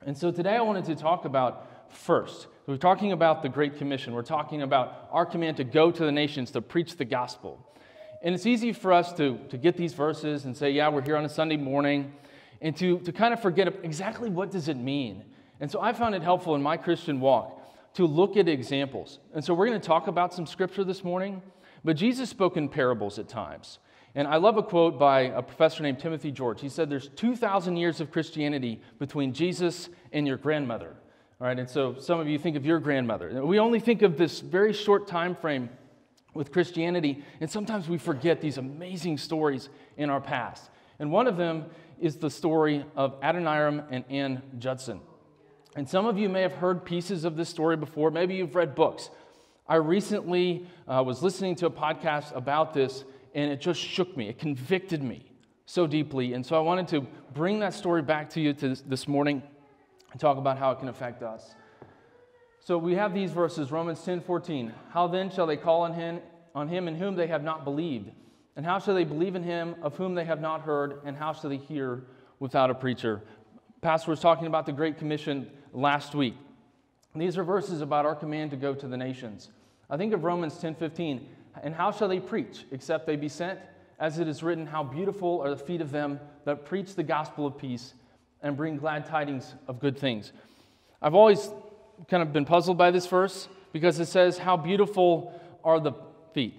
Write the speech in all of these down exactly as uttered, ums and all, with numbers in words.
And so today I wanted to talk about first. We're talking about the Great Commission. We're talking about our command to go to the nations, to preach the gospel. And it's easy for us to, to get these verses and say, yeah, we're here on a Sunday morning, and to, to kind of forget exactly what does it mean. And so I found it helpful in my Christian walk to look at examples. And so we're going to talk about some scripture this morning, but Jesus spoke in parables at times. And I love a quote by a professor named Timothy George. He said, there's two thousand years of Christianity between Jesus and your grandmother. All right, and so some of you think of your grandmother. We only think of this very short time frame with Christianity, and sometimes we forget these amazing stories in our past. And one of them is the story of Adoniram and Ann Judson. And some of you may have heard pieces of this story before. Maybe you've read books. I recently uh, was listening to a podcast about this, and it just shook me. It convicted me so deeply. And so I wanted to bring that story back to you to this, this morning and talk about how it can affect us. So we have these verses, Romans ten fourteen. How then shall they call on him, on him in whom they have not believed? And how shall they believe in him of whom they have not heard? And how shall they hear without a preacher? Pastor was talking about the Great Commission last week. These are verses about our command to go to the nations. I think of Romans ten fifteen. And how shall they preach except they be sent? As it is written, how beautiful are the feet of them that preach the gospel of peace and bring glad tidings of good things. I've always kind of been puzzled by this verse because it says, how beautiful are the feet.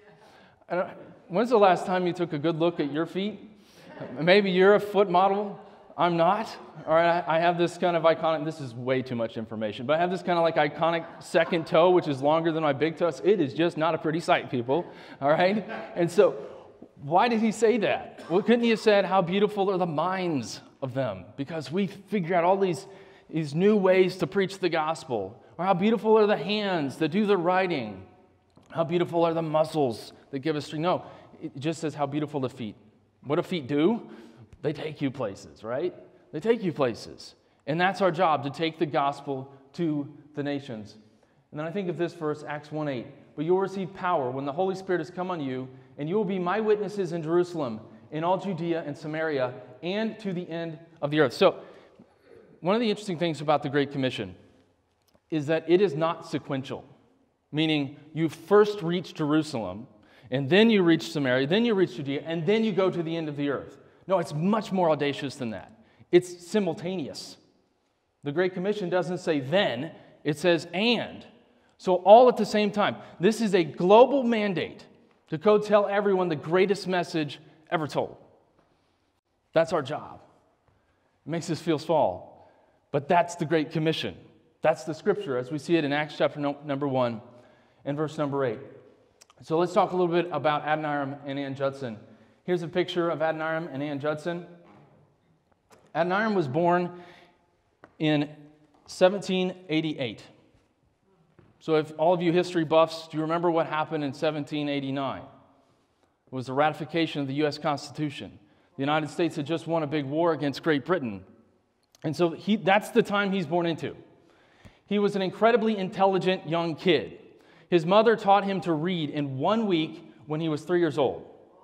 Yeah. When's the last time you took a good look at your feet? Maybe you're a foot model. I'm not. All right, I have this kind of iconic, this is way too much information, but I have this kind of like iconic second toe, which is longer than my big toe. It is just not a pretty sight, people. All right? And so, why did he say that? Well, couldn't he have said, how beautiful are the minds of them? Because we figure out all these, these new ways to preach the gospel. Or how beautiful are the hands that do the writing? How beautiful are the muscles that give us strength? No, it just says how beautiful the feet. What do feet do? They take you places, right? They take you places. And that's our job, to take the gospel to the nations. And then I think of this verse, Acts one eight. But you will receive power when the Holy Spirit has come on you, and you will be my witnesses in Jerusalem, in all Judea and Samaria, and to the end of the earth. So, one of the interesting things about the Great Commission is that it is not sequential. Meaning, you first reach Jerusalem, and then you reach Samaria, then you reach Judea, and then you go to the end of the earth. No, it's much more audacious than that. It's simultaneous. The Great Commission doesn't say then, it says and. So all at the same time. This is a global mandate to go tell everyone the greatest message ever told. That's our job. It makes us feel small. But that's the Great Commission. That's the scripture as we see it in Acts chapter no, number one and verse number eight. So let's talk a little bit about Adoniram and Ann Judson. Here's a picture of Adoniram and Ann Judson. Adoniram was born in seventeen eighty-eight. So if all of you history buffs, do you remember what happened in seventeen eighty-nine? It was the ratification of the U S Constitution. The United States had just won a big war against Great Britain. And so he, that's the time he's born into. He was an incredibly intelligent young kid. His mother taught him to read in one week when he was three years old.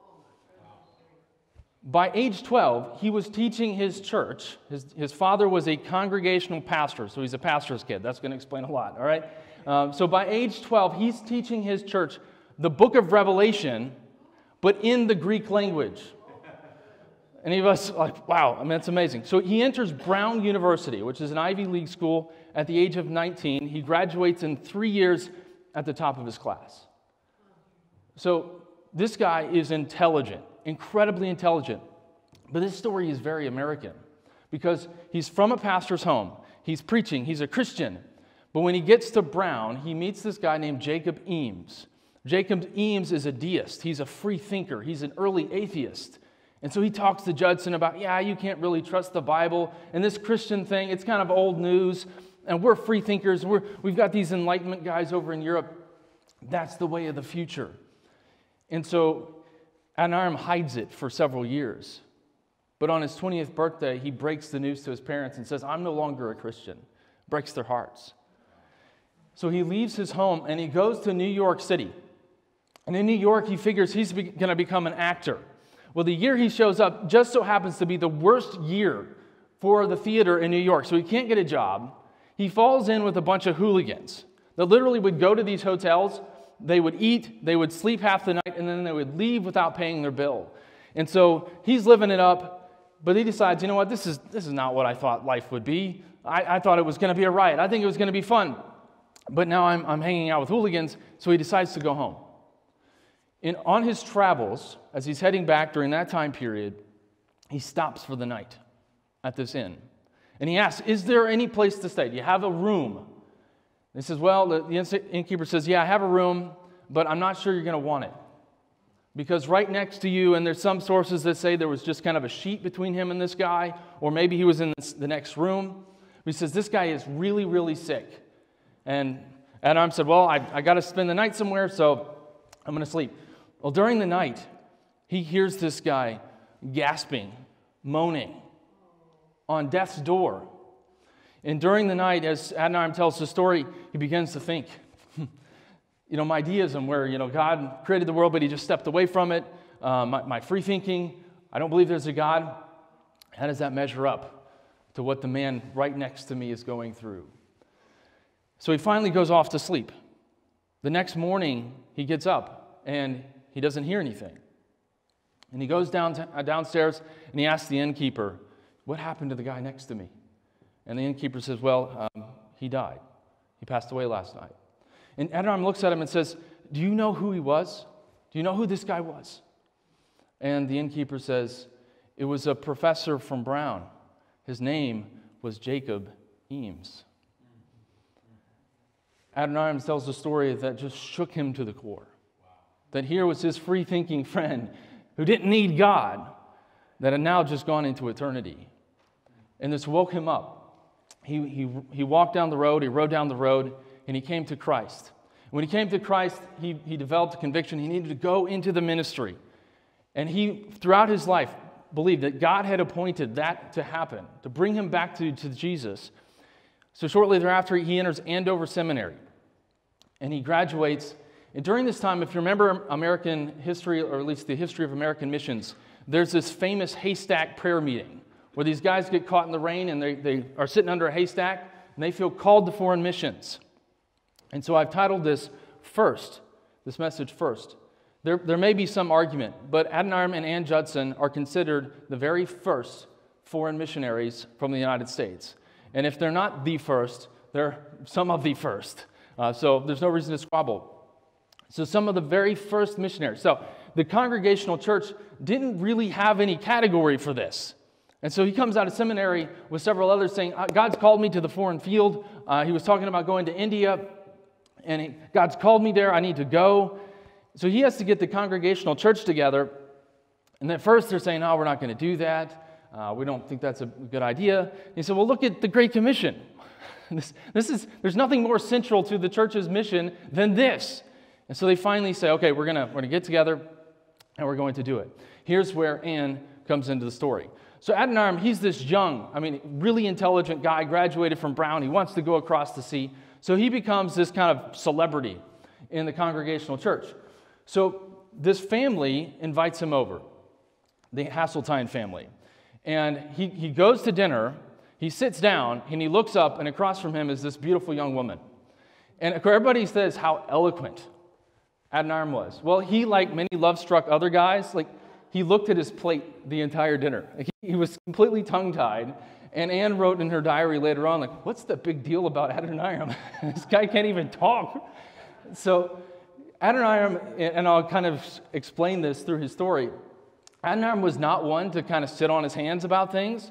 By age twelve, he was teaching his church. His, his father was a congregational pastor, so he's a pastor's kid. That's going to explain a lot, all right? Um, so by age twelve, he's teaching his church the book of Revelation, but in the Greek language. Any of us like, wow, I mean, that's amazing. So he enters Brown University, which is an Ivy League school, at the age of nineteen. He graduates in three years at the top of his class. So this guy is intelligent. Incredibly intelligent. But this story is very American because he's from a pastor's home. He's preaching. He's a Christian. But when he gets to Brown, he meets this guy named Jacob Eames. Jacob Eames is a deist. He's a free thinker. He's an early atheist. And so he talks to Judson about, yeah, you can't really trust the Bible. And this Christian thing, it's kind of old news. And we're free thinkers. We're, we've got these Enlightenment guys over in Europe. That's the way of the future. And so Adoniram hides it for several years. But on his twentieth birthday, he breaks the news to his parents and says, I'm no longer a Christian. Breaks their hearts. So he leaves his home and he goes to New York City. And in New York, he figures he's be- going to become an actor. Well, the year he shows up just so happens to be the worst year for the theater in New York, so he can't get a job. He falls in with a bunch of hooligans that literally would go to these hotels, they would eat, they would sleep half the night, and then they would leave without paying their bill. And so he's living it up, but he decides, you know what, this is this is not what I thought life would be. I, I thought it was going to be a riot. I think it was going to be fun. But now I'm, I'm hanging out with hooligans, so he decides to go home. And on his travels, as he's heading back during that time period, he stops for the night at this inn. And he asks, is there any place to stay? Do you have a room? And he says, well, the, the innkeeper says, yeah, I have a room, but I'm not sure you're going to want it. Because right next to you, and there's some sources that say there was just kind of a sheet between him and this guy, or maybe he was in this, the next room. He says, this guy is really, really sick. And Adoniram said, well, I, I got to spend the night somewhere, so I'm going to sleep. Well, during the night, he hears this guy gasping, moaning on death's door. And during the night, as Adoniram tells the story, he begins to think, you know, my deism where, you know, God created the world, but he just stepped away from it. Uh, my, my free thinking, I don't believe there's a God. How does that measure up to what the man right next to me is going through? So he finally goes off to sleep. The next morning, he gets up, and he doesn't hear anything. And he goes down to, uh, downstairs, and he asks the innkeeper, what happened to the guy next to me? And the innkeeper says, well, um, he died. He passed away last night. And Adoniram looks at him and says, do you know who he was? Do you know who this guy was? And the innkeeper says, it was a professor from Brown. His name was Jacob Eames. Adoniram tells a story that just shook him to the core. That here was his free-thinking friend who didn't need God, that had now just gone into eternity. And this woke him up. He, he, he walked down the road, he rode down the road, and he came to Christ. When he came to Christ, he, he developed a conviction he needed to go into the ministry. And he, throughout his life, believed that God had appointed that to happen, to bring him back to, to Jesus. So shortly thereafter, he enters Andover Seminary, and he graduates. And during this time, if you remember American history, or at least the history of American missions, there's this famous haystack prayer meeting where these guys get caught in the rain and they, they are sitting under a haystack and they feel called to foreign missions. And so I've titled this First, this message First. There, there may be some argument, but Adoniram and Ann Judson are considered the very first foreign missionaries from the United States. And if they're not the first, they're some of the first. Uh, so there's no reason to squabble. So some of the very first missionaries. So the Congregational Church didn't really have any category for this. And so he comes out of seminary with several others saying, God's called me to the foreign field. Uh, he was talking about going to India, and he, God's called me there. I need to go. So he has to get the Congregational Church together. And at first they're saying, no, we're not going to do that. Uh, we don't think that's a good idea. And he said, well, look at the Great Commission. this, this is, there's nothing more central to the church's mission than this. And so they finally say, okay, we're going to we're gonna get together, and we're going to do it. Here's where Ann comes into the story. So Adoniram, he's this young, I mean, really intelligent guy, graduated from Brown. He wants to go across the sea. So he becomes this kind of celebrity in the Congregational Church. So this family invites him over, the Hasseltine family. And he, he goes to dinner, he sits down, and he looks up, and across from him is this beautiful young woman. And everybody says how eloquent Adoniram was. Well, he, like many love-struck other guys, like, he looked at his plate the entire dinner. He, he was completely tongue-tied. And Anne wrote in her diary later on, like, what's the big deal about Adoniram? This guy can't even talk. So Adoniram, and I'll kind of explain this through his story, Adoniram was not one to kind of sit on his hands about things.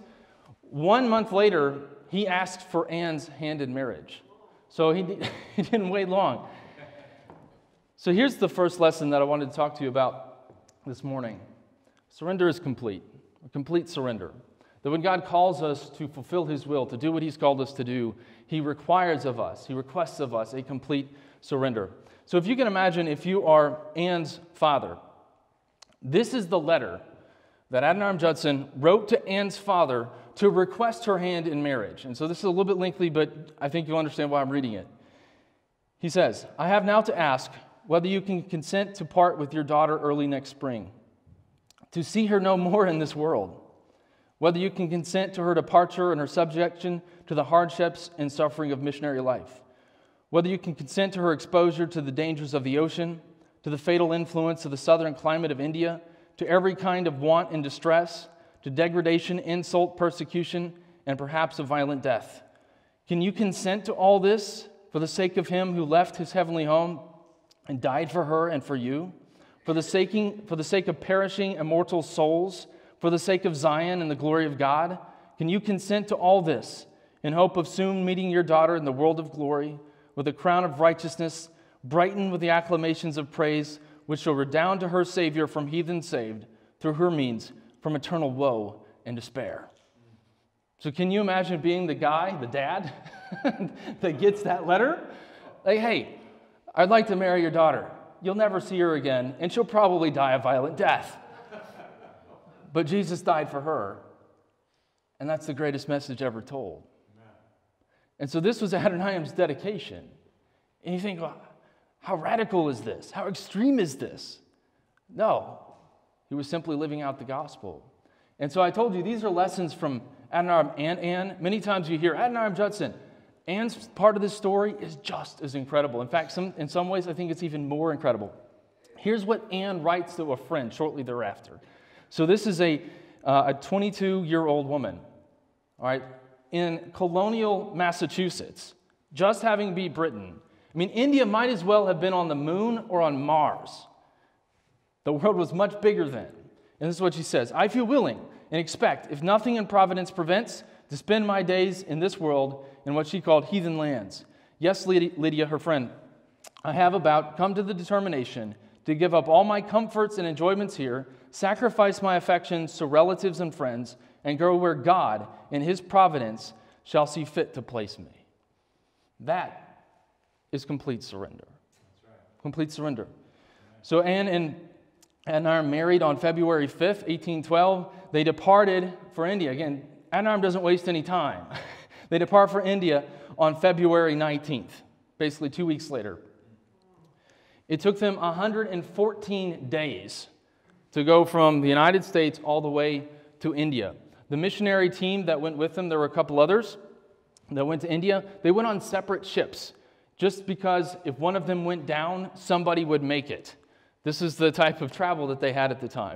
One month later, he asked for Anne's hand in marriage. So he, he didn't wait long. So here's the first lesson that I wanted to talk to you about this morning. Surrender is complete, a complete surrender. That when God calls us to fulfill His will, to do what He's called us to do, He requires of us, He requests of us a complete surrender. So if you can imagine, if you are Anne's father, this is the letter that Adoniram Judson wrote to Anne's father to request her hand in marriage. And so this is a little bit lengthy, but I think you'll understand why I'm reading it. He says, I have now to ask whether you can consent to part with your daughter early next spring, to see her no more in this world. whether you can consent to her departure and her subjection to the hardships and suffering of missionary life, whether you can consent to her exposure to the dangers of the ocean, to the fatal influence of the southern climate of India, to every kind of want and distress, to degradation, insult, persecution, and perhaps a violent death. Can you consent to all this for the sake of him who left his heavenly home and died for her and for you, for the sake, for the sake of perishing immortal souls, for the sake of Zion and the glory of God? Can you consent to all this in hope of soon meeting your daughter in the world of glory with a crown of righteousness, brightened with the acclamations of praise, which shall redound to her Savior from heathen saved, through her means, from eternal woe and despair? So can you imagine being the guy, the dad, that gets that letter? Like, hey, I'd like to marry your daughter. You'll never see her again, and she'll probably die a violent death. But Jesus died for her, and that's the greatest message ever told. And so this was Adoniram's dedication. And you think, well, how radical is this? How extreme is this? No, he was simply living out the gospel. And so I told you, these are lessons from Adoniram and Anne. Many times you hear Adoniram Judson. Anne's part of this story is just as incredible. In fact, some, in some ways, I think it's even more incredible. Here's what Anne writes to a friend shortly thereafter. So this is a uh, a twenty-two-year-old woman, all right, in colonial Massachusetts, just having beat Britain. I mean, India might as well have been on the moon or on Mars. The world was much bigger then. And this is what she says: I feel willing and expect, if nothing in providence prevents, to spend my days in this world in what she called heathen lands. Yes, Lydia, her friend, I have about come to the determination to give up all my comforts and enjoyments here, sacrifice my affections to relatives and friends, and go where God, in his providence, shall see fit to place me. That is complete surrender. That's right. Complete surrender. So Anne and Adoniram married on February fifth, eighteen twelve. They departed for India. Again, Adoniram doesn't waste any time. They depart for India on February nineteenth, basically two weeks later. It took them one hundred fourteen days to go from the United States all the way to India. The missionary team that went with them, there were a couple others that went to India. They went on separate ships just because if one of them went down, somebody would make it. This is the type of travel that they had at the time.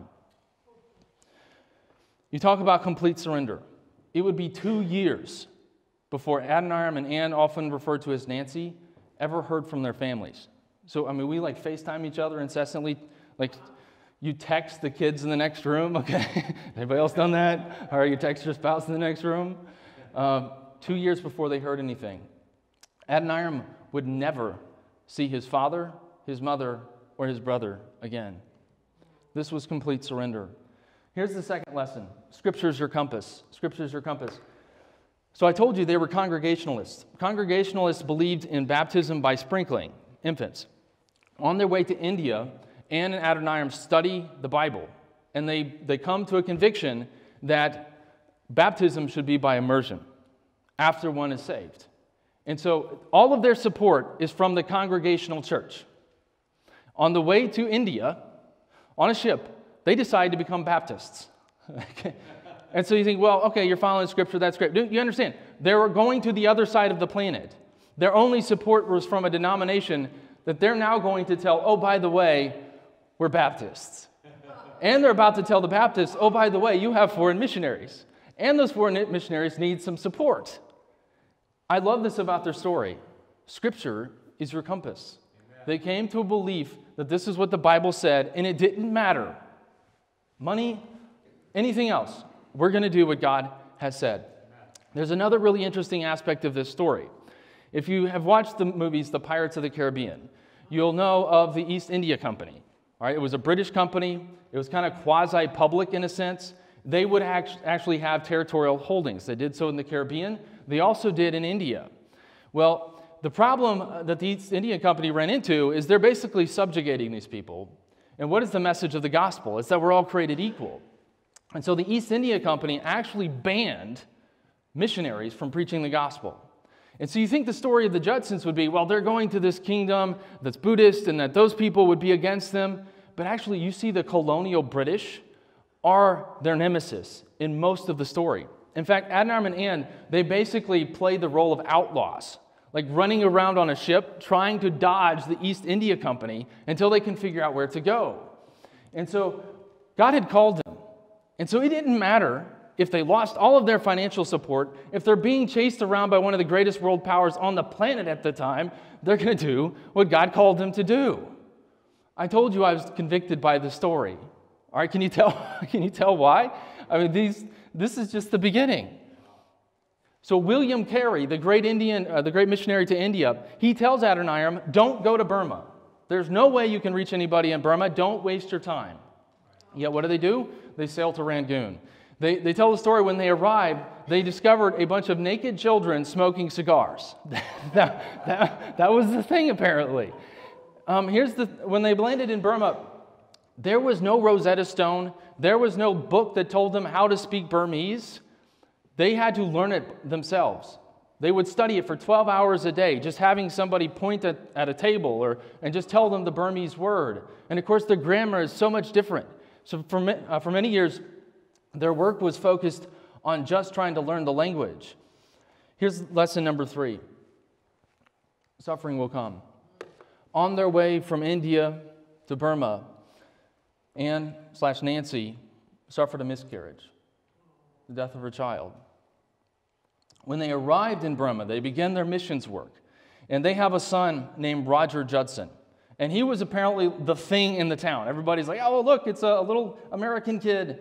You talk about complete surrender. It would be two years before Adoniram and Anne, often referred to as Nancy, ever heard from their families. So, I mean, we like FaceTime each other incessantly. Like, you text the kids in the next room, okay? Anybody else done that? Or you text your spouse in the next room? Um, two years before they heard anything. Adoniram would never see his father, his mother, or his brother again. This was complete surrender. Here's the second lesson. Scripture is your compass. Scripture is your compass. So I told you they were Congregationalists. Congregationalists believed in baptism by sprinkling infants. On their way to India, Anne and Adoniram study the Bible, and they, they come to a conviction that baptism should be by immersion after one is saved. And so all of their support is from the Congregational church. On the way to India, on a ship, they decide to become Baptists. And so you think, well, okay, you're following Scripture, that's great. You understand, they were going to the other side of the planet. Their only support was from a denomination that they're now going to tell, oh, by the way, we're Baptists. And they're about to tell the Baptists, oh, by the way, you have foreign missionaries. And those foreign missionaries need some support. I love this about their story. Scripture is your compass. Amen. They came to a belief that this is what the Bible said, and it didn't matter. Money, anything else. We're going to do what God has said. Amen. There's another really interesting aspect of this story. If you have watched the movies The Pirates of the Caribbean, you'll know of the East India Company. All right, it was a British company. It was kind of quasi-public in a sense. They would act- actually have territorial holdings. They did so in the Caribbean. They also did in India. Well, the problem that the East India Company ran into is they're basically subjugating these people. And what is the message of the gospel? It's that we're all created equal. And so the East India Company actually banned missionaries from preaching the gospel. And so you think the story of the Judsons would be, well, they're going to this kingdom that's Buddhist and that those people would be against them. But actually, you see the colonial British are their nemesis in most of the story. In fact, Adoniram and Anne, they basically play the role of outlaws, like running around on a ship trying to dodge the East India Company until they can figure out where to go. And so God had called them. And so it didn't matter if they lost all of their financial support, if they're being chased around by one of the greatest world powers on the planet at the time, they're going to do what God called them to do. I told you I was convicted by the story. All right, can you tell, can you tell why? I mean, these, this is just the beginning. So William Carey, the great Indian, uh, the great missionary to India, he tells Adoniram, don't go to Burma. There's no way you can reach anybody in Burma. Don't waste your time. Yet what do they do? They sail to Rangoon. They, they tell the story when they arrived, they discovered a bunch of naked children smoking cigars. that, that, that was the thing, apparently. Um, here's the, when they landed in Burma, there was no Rosetta Stone. There was no book that told them how to speak Burmese. They had to learn it themselves. They would study it for twelve hours a day, just having somebody point at, at a table or, and just tell them the Burmese word. And of course, the grammar is so much different. So for, uh, for many years, their work was focused on just trying to learn the language. Here's lesson number three. Suffering will come. On their way from India to Burma, Anne slash Nancy suffered a miscarriage, the death of her child. When they arrived in Burma, they began their missions work. And they have a son named Roger Judson. And he was apparently the thing in the town. Everybody's like, oh, look, it's a little American kid.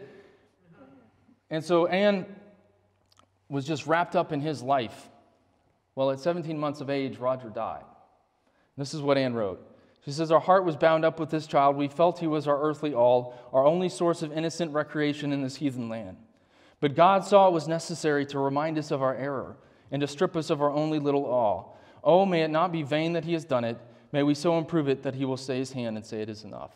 And so Anne was just wrapped up in his life. Well, at seventeen months of age, Roger died. This is what Anne wrote. She says, our heart was bound up with this child. We felt he was our earthly all, our only source of innocent recreation in this heathen land. But God saw it was necessary to remind us of our error and to strip us of our only little all. Oh, may it not be vain that he has done it. May we so improve it that he will stay his hand and say it is enough.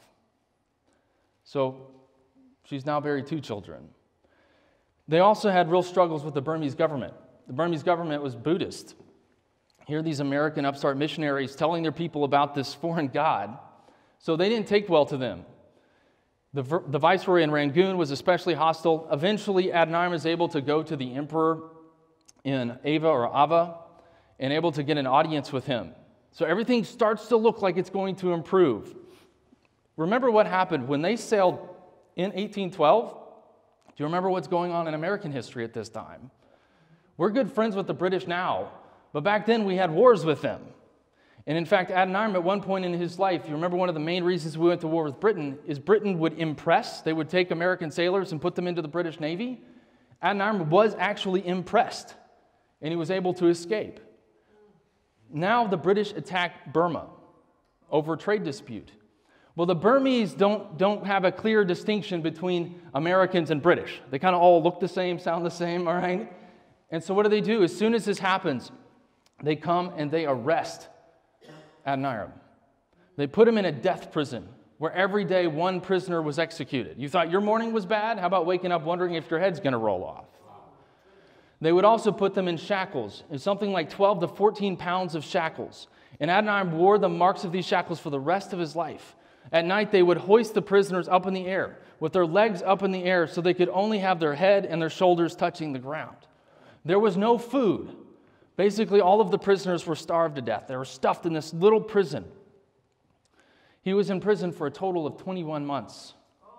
So she's now buried two children. They also had real struggles with the Burmese government. The Burmese government was Buddhist. Here are these American upstart missionaries telling their people about this foreign god. So they didn't take well to them. The, the viceroy in Rangoon was especially hostile. Eventually, Adoniram is able to go to the emperor in Ava or Ava and able to get an audience with him. So everything starts to look like it's going to improve. Remember what happened when they sailed in eighteen twelve? Do you remember what's going on in American history at this time? We're good friends with the British now, but back then we had wars with them. And in fact, Adoniram at one point in his life, you remember one of the main reasons we went to war with Britain is Britain would impress. They would take American sailors and put them into the British Navy. Adoniram was actually impressed, and he was able to escape. Now the British attack Burma over a trade dispute. Well, the Burmese don't, don't have a clear distinction between Americans and British. They kind of all look the same, sound the same, all right? And so what do they do? As soon as this happens, they come and they arrest Adoniram. They put him in a death prison where every day one prisoner was executed. You thought your morning was bad? How about waking up wondering if your head's going to roll off? They would also put them in shackles, in something like twelve to fourteen pounds of shackles. And Adoniram wore the marks of these shackles for the rest of his life. At night, they would hoist the prisoners up in the air, with their legs up in the air so they could only have their head and their shoulders touching the ground. There was no food. Basically, all of the prisoners were starved to death. They were stuffed in this little prison. He was in prison for a total of twenty-one months.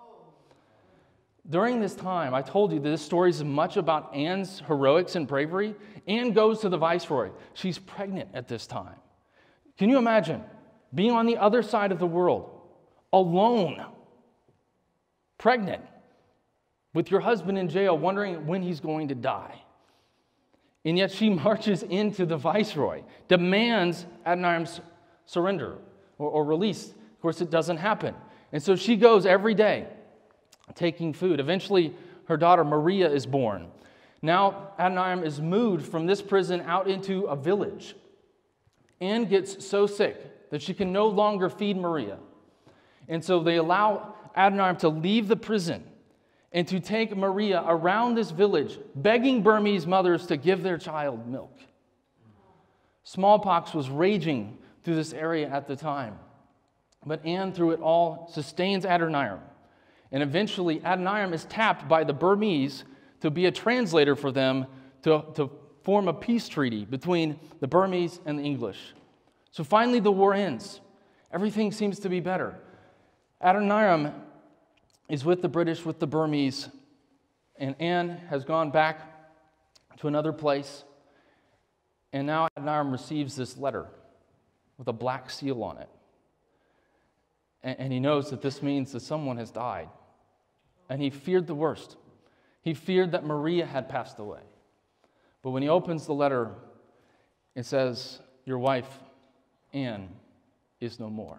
During this time, I told you that this story is much about Anne's heroics and bravery. Anne goes to the viceroy. She's pregnant at this time. Can you imagine being on the other side of the world, alone, pregnant, with your husband in jail, wondering when he's going to die? And yet she marches into the viceroy, demands Adoniram's surrender or, or release. Of course, it doesn't happen. And so she goes every day, taking food. Eventually, her daughter Maria is born. Now, Adoniram is moved from this prison out into a village. Anne gets so sick that she can no longer feed Maria. And so they allow Adoniram to leave the prison and to take Maria around this village, begging Burmese mothers to give their child milk. Smallpox was raging through this area at the time. But Anne, through it all, sustains Adoniram. And eventually, Adoniram is tapped by the Burmese to be a translator for them to, to form a peace treaty between the Burmese and the English. So finally, the war ends. Everything seems to be better. Adoniram is with the British, with the Burmese, and Anne has gone back to another place. And now Adoniram receives this letter with a black seal on it. And, and he knows that this means that someone has died. And he feared the worst. He feared that Maria had passed away. But when he opens the letter, it says, "Your wife, Anne, is no more."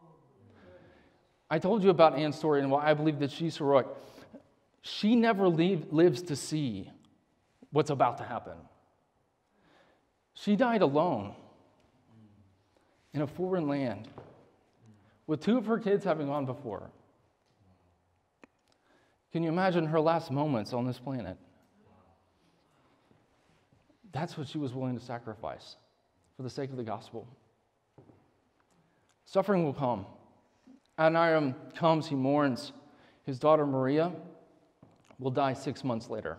I told you about Anne's story and why I believe that she's heroic. She never leave, lives to see what's about to happen. She died alone in a foreign land with two of her kids having gone before. Can you imagine her last moments on this planet? That's what she was willing to sacrifice for the sake of the gospel. Suffering will come. Adoniram comes, he mourns. His daughter Maria will die six months later.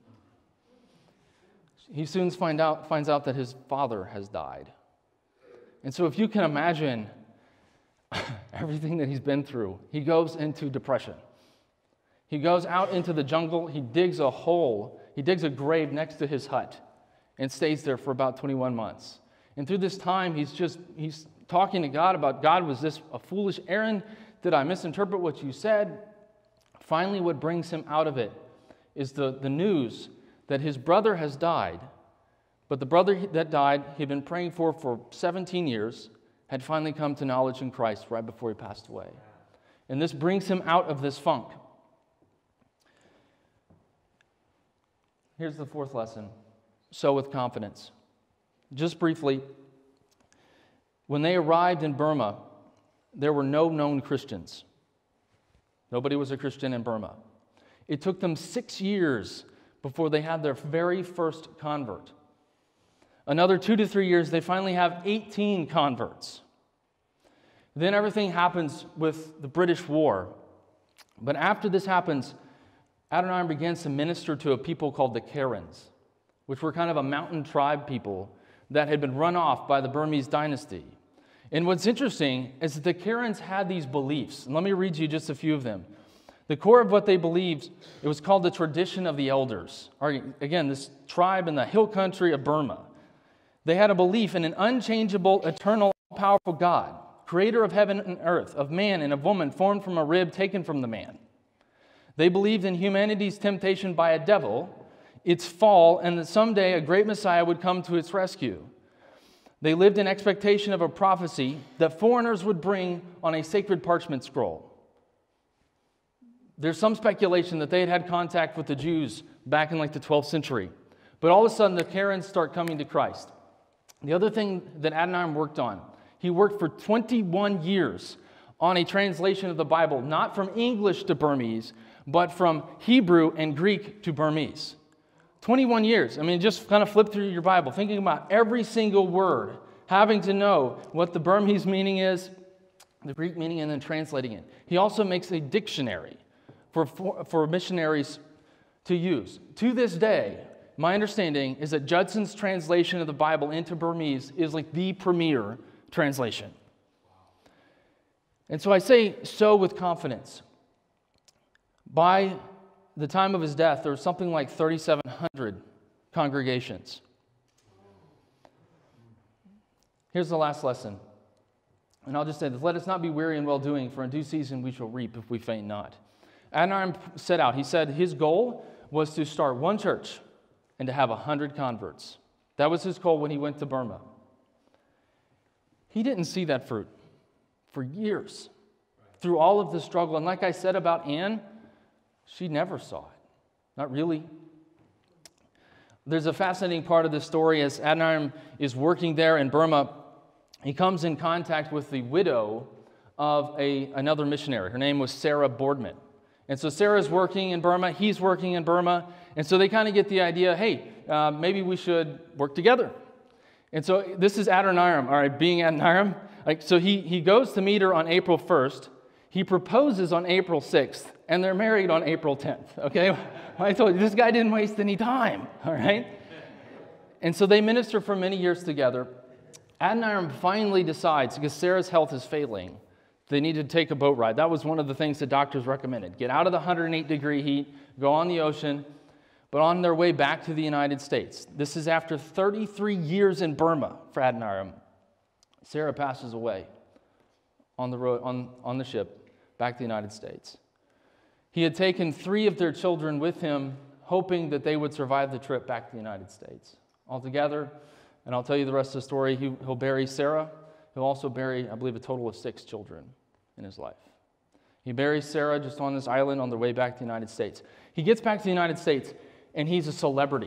He soon find out, finds out that his father has died. And so if you can imagine everything that he's been through, he goes into depression. He goes out into the jungle, he digs a hole, he digs a grave next to his hut and stays there for about twenty-one months. And through this time, he's just, he's talking to God about, God, was this a foolish errand? Did I misinterpret what you said? Finally, what brings him out of it is the, the news that his brother has died, but the brother that died, he'd been praying for for seventeen years, had finally come to knowledge in Christ right before he passed away. And this brings him out of this funk. Here's the fourth lesson. Sow with confidence. Just briefly, when they arrived in Burma, there were no known Christians. Nobody was a Christian in Burma. It took them six years before they had their very first convert. Another two to three years, they finally have eighteen converts. Then everything happens with the British War. But after this happens, Adoniram begins to minister to a people called the Karens, which were kind of a mountain tribe people that had been run off by the Burmese dynasty. And what's interesting is that the Karens had these beliefs. And let me read you just a few of them. The core of what they believed, it was called the tradition of the elders. Again, this tribe in the hill country of Burma. They had a belief in an unchangeable, eternal, powerful God, creator of heaven and earth, of man and of woman, formed from a rib taken from the man. They believed in humanity's temptation by a devil, its fall, and that someday a great Messiah would come to its rescue. They lived in expectation of a prophecy that foreigners would bring on a sacred parchment scroll. There's some speculation that they had had contact with the Jews back in like the twelfth century. But all of a sudden, the Karens start coming to Christ. The other thing that Adoniram worked on, he worked for twenty-one years on a translation of the Bible, not from English to Burmese, but from Hebrew and Greek to Burmese. twenty-one years. I mean, just kind of flip through your Bible, thinking about every single word, having to know what the Burmese meaning is, the Greek meaning, and then translating it. He also makes a dictionary for, for, for missionaries to use. To this day, my understanding is that Judson's translation of the Bible into Burmese is like the premier translation. And so I say, sow with confidence. By the time of his death, there was something like thirty-seven hundred congregations. Here's the last lesson. And I'll just say this: let us not be weary in well-doing, for in due season we shall reap if we faint not. Adoniram set out. He said his goal was to start one church and to have one hundred converts. That was his goal when he went to Burma. He didn't see that fruit for years through all of the struggle. And like I said about Anne, she never saw it. Not really. There's a fascinating part of this story. As Adoniram is working there in Burma, he comes in contact with the widow of a, another missionary. Her name was Sarah Boardman. And so Sarah's working in Burma, he's working in Burma, and so they kind of get the idea, hey, uh, maybe we should work together. And so this is Adoniram, all right, being Adoniram. Like, so he, he goes to meet her on April first. He proposes on April sixth, and they're married on April tenth, okay? I told you, this guy didn't waste any time, all right? And so they minister for many years together. Adoniram finally decides, because Sarah's health is failing, they need to take a boat ride. That was one of the things the doctors recommended. Get out of the one hundred eight degree heat, go on the ocean, but on their way back to the United States. This is after thirty-three years in Burma for Adoniram. Sarah passes away on the road, on, on the ship back to the United States. He had taken three of their children with him, hoping that they would survive the trip back to the United States. Altogether, and I'll tell you the rest of the story, he, he'll bury Sarah. He'll also bury, I believe, a total of six children in his life. He buries Sarah just on this island on their way back to the United States. He gets back to the United States, and he's a celebrity.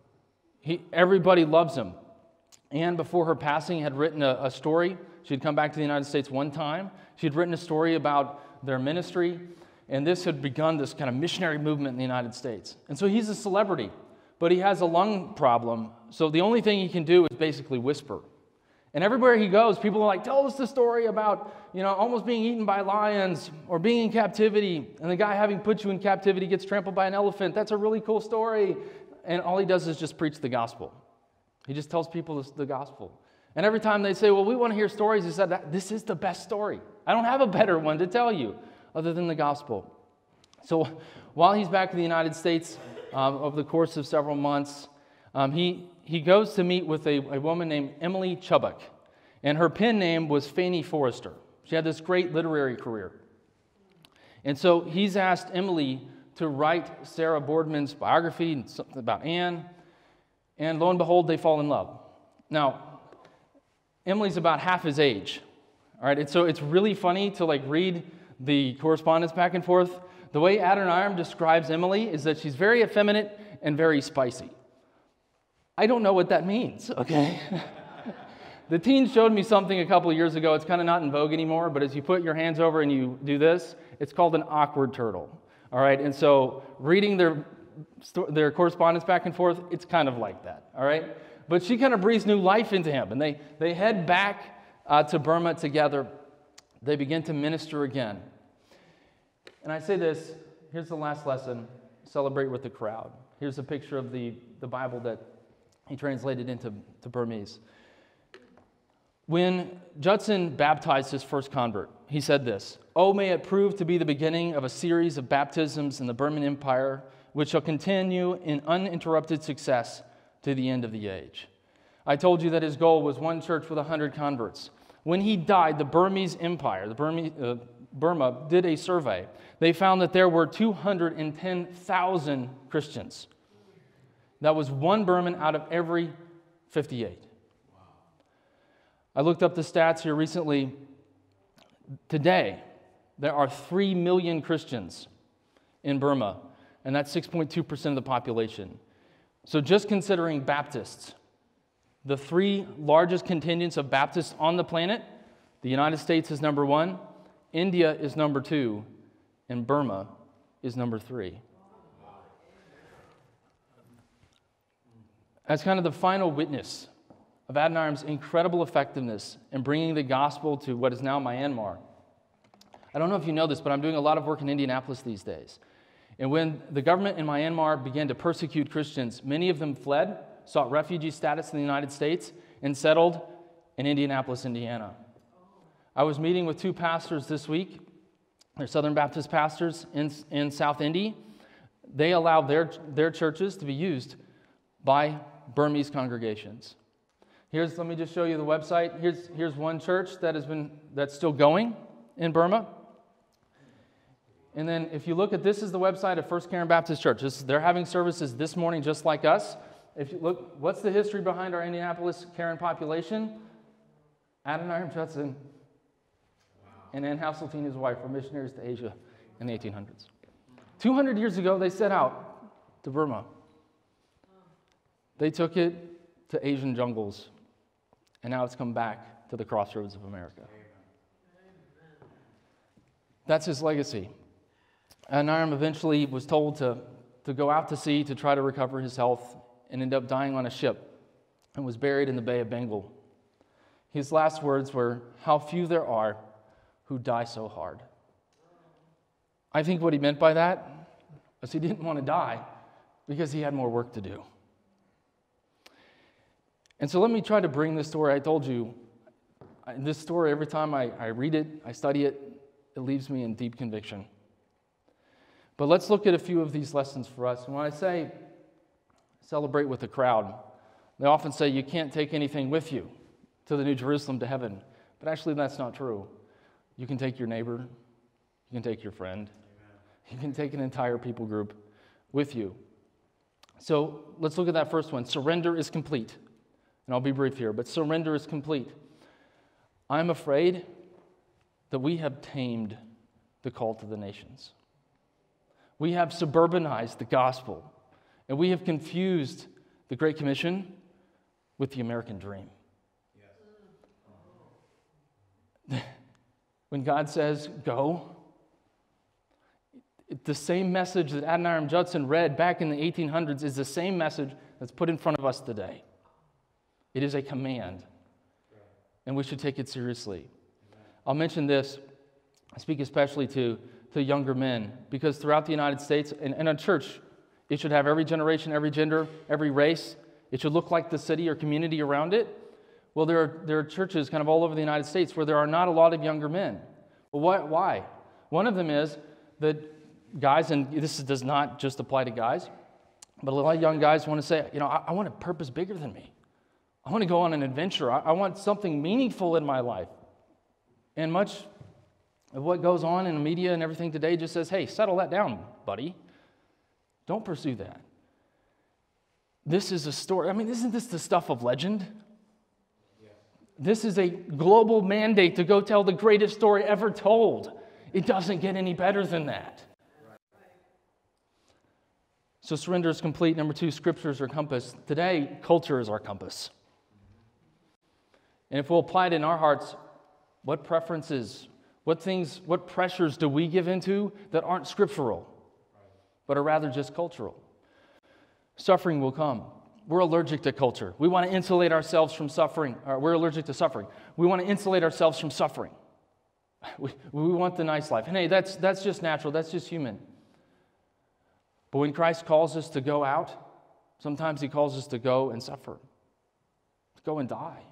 He, everybody loves him. Anne, before her passing, had written a, a story. She'd come back to the United States one time. She'd written a story about their ministry, and this had begun this kind of missionary movement in the United States. And so he's a celebrity, but he has a lung problem, so the only thing he can do is basically whisper. And everywhere he goes, people are like, tell us the story about, you know, almost being eaten by lions or being in captivity, and the guy having put you in captivity gets trampled by an elephant. That's a really cool story. And all he does is just preach the gospel. He just tells people the gospel. And every time they say, well, we want to hear stories, he said, this is the best story. I don't have a better one to tell you other than the gospel. So while he's back in the United States, um, over the course of several months, um, he, he goes to meet with a, a woman named Emily Chubbuck. And her pen name was Fanny Forrester. She had this great literary career. And so he's asked Emily to write Sarah Boardman's biography and something about Anne. And lo and behold, they fall in love. Now, Emily's about half his age. All right, and so it's really funny to like read the correspondence back and forth. The way Adoniram describes Emily is that she's very effeminate and very spicy. I don't know what that means, okay? The teens showed me something a couple of years ago. It's kind of not in vogue anymore, but as you put your hands over and you do this, it's called an awkward turtle. All right, and so reading their, their correspondence back and forth, it's kind of like that, all right? But she kind of breathes new life into him, and they, they head back uh, to Burma together. They begin to minister again. And I say this, here's the last lesson, celebrate with the crowd. Here's a picture of the, the Bible that he translated into to Burmese. When Judson baptized his first convert, he said this, "Oh, may it prove to be the beginning of a series of baptisms in the Burman Empire, which shall continue in uninterrupted success to the end of the age." I told you that his goal was one church with one hundred converts. When he died, the Burmese Empire, the Burmese, uh, Burma, did a survey. They found that there were two hundred ten thousand Christians. That was one Burman out of every fifty-eight. I looked up the stats here recently. Today, there are three million Christians in Burma, and that's six point two percent of the population. So just considering Baptists, the three largest contingents of Baptists on the planet, the United States is number one, India is number two, and Burma is number three. As kind of the final witness of Adoniram's incredible effectiveness in bringing the gospel to what is now Myanmar. I don't know if you know this, but I'm doing a lot of work in Indianapolis these days. And when the government in Myanmar began to persecute Christians, many of them fled, sought refugee status in the United States, and settled in Indianapolis, Indiana. I was meeting with two pastors this week. They're Southern Baptist pastors in, in South Indy. They allow their, their churches to be used by Burmese congregations. Here's, let me just show you the website. Here's, here's one church that has been, that's still going in Burma. And then if you look at, this is the website of First Karen Baptist Church. This, they're having services this morning just like us. If you look, what's the history behind our Indianapolis Karen population? Adoniram Judson and Ann Hasseltine, his wife, were missionaries to Asia in the eighteen hundreds. two hundred years ago, they set out to Burma. They took it to Asian jungles, and now it's come back to the crossroads of America. That's his legacy. Adoniram eventually was told to, to go out to sea to try to recover his health and ended up dying on a ship and was buried in the Bay of Bengal. His last words were, "How few there are who die so hard." I think what he meant by that was he didn't want to die because he had more work to do. And so let me try to bring this story. I told you, this story, every time I, I read it, I study it, it leaves me in deep conviction. But let's look at a few of these lessons for us. And when I say celebrate with the crowd, they often say you can't take anything with you to the New Jerusalem, to heaven. But actually, that's not true. You can take your neighbor. You can take your friend. Amen. You can take an entire people group with you. So let's look at that first one. Surrender is complete. And I'll be brief here, but surrender is complete. I'm afraid that we have tamed the call to the nations. We have suburbanized the gospel, and we have confused the Great Commission with the American dream. Yes. When God says, go, the same message that Adoniram Judson read back in the eighteen hundreds is the same message that's put in front of us today. It is a command, and we should take it seriously. I'll mention this. I speak especially to, to younger men, because throughout the United States, and, and a church, it should have every generation, every gender, every race. It should look like the city or community around it. Well, there are, there are churches kind of all over the United States where there are not a lot of younger men. Well, what, why? One of them is that guys, and this does not just apply to guys, but a lot of young guys want to say, you know, I, I want a purpose bigger than me. I want to go on an adventure. I, I want something meaningful in my life. And much of what goes on in the media and everything today just says, hey, settle that down, buddy. Don't pursue that. This is a story. I mean, isn't this the stuff of legend? Yeah. This is a global mandate to go tell the greatest story ever told. It doesn't get any better than that. Right. So surrender is complete. Number two, scriptures are compass. Today, culture is our compass. And if we'll apply it in our hearts, what preferences, what things, what pressures do we give into that aren't scriptural, but are rather just cultural? Suffering will come. We're allergic to culture. We want to insulate ourselves from suffering. Or we're allergic to suffering. We want to insulate ourselves from suffering. We, we want the nice life. And hey, that's, that's just natural. That's just human. But when Christ calls us to go out, sometimes he calls us to go and suffer, to go and die.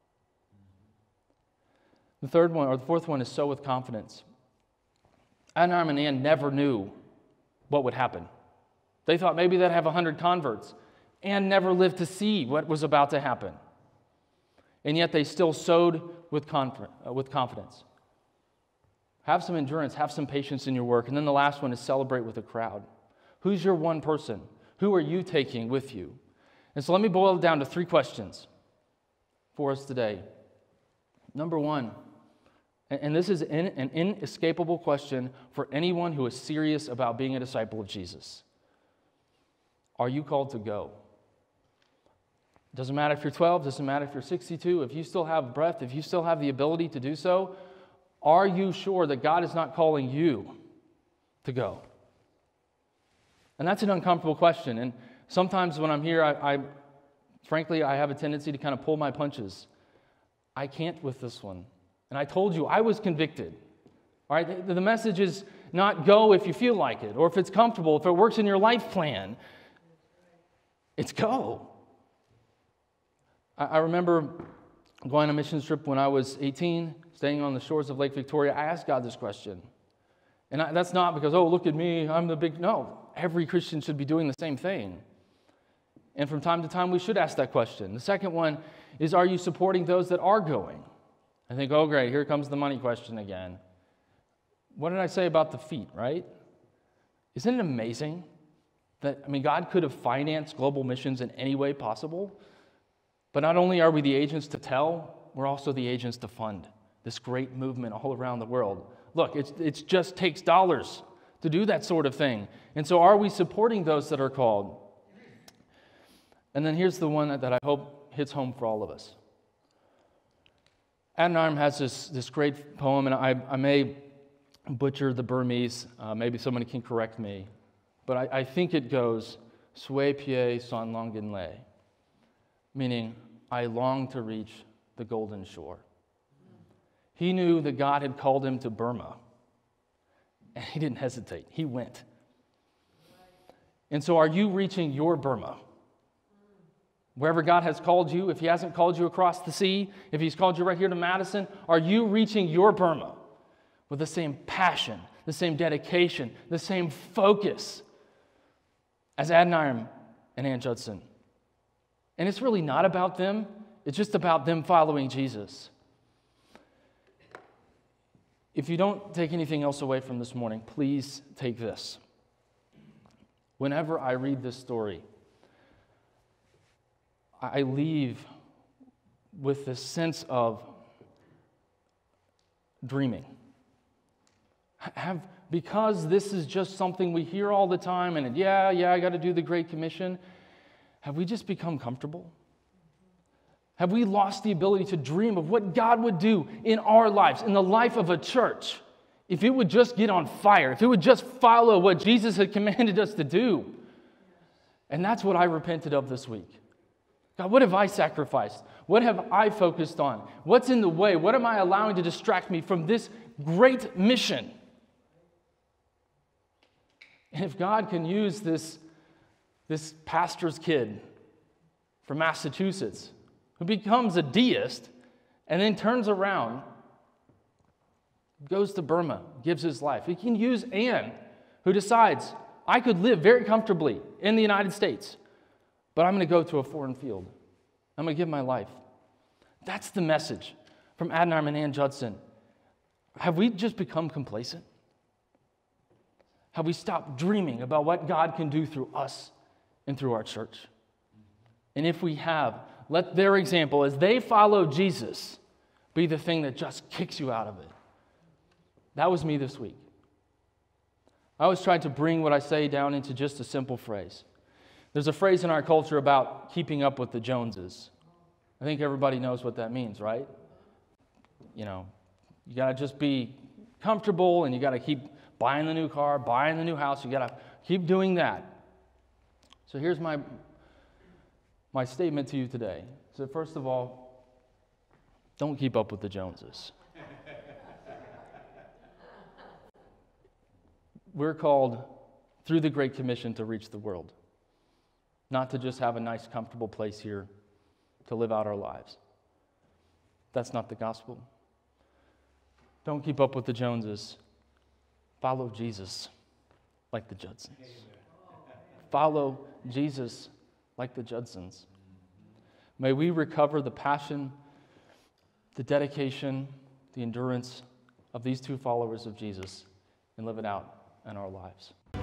The third one, or the fourth one, is sow with confidence. Adoniram and Ann never knew what would happen. They thought maybe they'd have one hundred converts. Ann never lived to see what was about to happen. And yet they still sowed with, conf- uh, with confidence. Have some endurance, have some patience in your work. And then the last one is celebrate with a crowd. Who's your one person? Who are you taking with you? And so let me boil it down to three questions for us today. Number one, and this is an inescapable question for anyone who is serious about being a disciple of Jesus. Are you called to go? Doesn't matter if you're twelve, doesn't matter if you're sixty-two, if you still have breath, if you still have the ability to do so, are you sure that God is not calling you to go? And that's an uncomfortable question. And sometimes when I'm here, I, I frankly, I have a tendency to kind of pull my punches. I can't with this one. And I told you, I was convicted. All right, the, the message is not go if you feel like it, or if it's comfortable, if it works in your life plan. It's go. I, I remember going on a mission trip when I was eighteen, staying on the shores of Lake Victoria. I asked God this question. And I, that's not because, oh, look at me, I'm the big... No, every Christian should be doing the same thing. And from time to time, we should ask that question. The second one is, are you supporting those that are going? I think, oh, great, here comes the money question again. What did I say about the feet, right? Isn't it amazing that, I mean, God could have financed global missions in any way possible, but not only are we the agents to tell, we're also the agents to fund this great movement all around the world. Look, it it just takes dollars to do that sort of thing. And so are we supporting those that are called? And then here's the one that, that I hope hits home for all of us. Adoniram has this, this great poem, and I, I may butcher the Burmese. Uh, maybe somebody can correct me. But I, I think it goes, Sui pie son longan lay, meaning, I long to reach the golden shore. He knew that God had called him to Burma. And he didn't hesitate. He went. And so are you reaching your Burma? Wherever God has called you, if he hasn't called you across the sea, if he's called you right here to Madison, are you reaching your Burma with the same passion, the same dedication, the same focus as Adoniram and Ann Judson? And it's really not about them. It's just about them following Jesus. If you don't take anything else away from this morning, please take this. Whenever I read this story, I leave with this sense of dreaming. Have, because this is just something we hear all the time, and yeah, yeah, I got to do the Great Commission, have we just become comfortable? Have we lost the ability to dream of what God would do in our lives, in the life of a church, if it would just get on fire, if it would just follow what Jesus had commanded us to do? And that's what I repented of this week. God, what have I sacrificed? What have I focused on? What's in the way? What am I allowing to distract me from this great mission? And if God can use this, this pastor's kid from Massachusetts who becomes a deist and then turns around, goes to Burma, gives his life. He can use Ann, who decides, I could live very comfortably in the United States, but I'm going to go to a foreign field. I'm going to give my life. That's the message from Adoniram and Ann Judson. Have we just become complacent? Have we stopped dreaming about what God can do through us and through our church? And if we have, let their example, as they follow Jesus, be the thing that just kicks you out of it. That was me this week. I always tried to bring what I say down into just a simple phrase. There's a phrase in our culture about keeping up with the Joneses. I think everybody knows what that means, right? You know, you got to just be comfortable, and you got to keep buying the new car, buying the new house. You got to keep doing that. So here's my, my statement to you today. So first of all, don't keep up with the Joneses. We're called through the Great Commission to reach the world, not to just have a nice, comfortable place here to live out our lives. That's not the gospel. Don't keep up with the Joneses. Follow Jesus like the Judsons. Follow Jesus like the Judsons. May we recover the passion, the dedication, the endurance of these two followers of Jesus and live it out in our lives.